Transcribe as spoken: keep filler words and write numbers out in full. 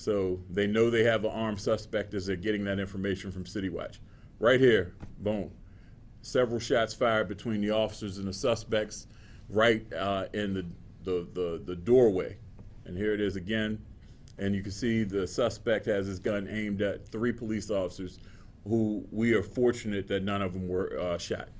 So they know they have an armed suspect as they're getting that information from City Watch. Right here, boom. Several shots fired between the officers and the suspects right uh, in the, the, the, the doorway. And here it is again. And you can see the suspect has his gun aimed at three police officers who we are fortunate that none of them were uh, shot.